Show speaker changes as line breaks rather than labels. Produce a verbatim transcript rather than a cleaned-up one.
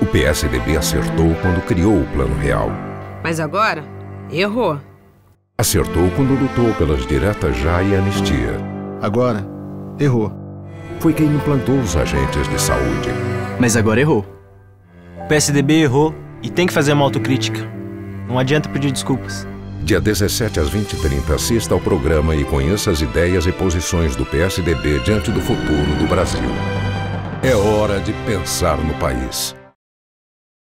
P S D B acertou quando criou o Plano Real.
Mas agora, errou.
Acertou quando lutou pelas diretas já e anistia.
Agora, errou.
Foi quem implantou os agentes de saúde.
Mas agora errou. O P S D B errou e tem que fazer uma autocrítica. Não adianta pedir desculpas.
Dia dezessete às vinte e trinta, assista ao programa e conheça as ideias e posições do P S D B diante do futuro do Brasil. É hora de pensar no país.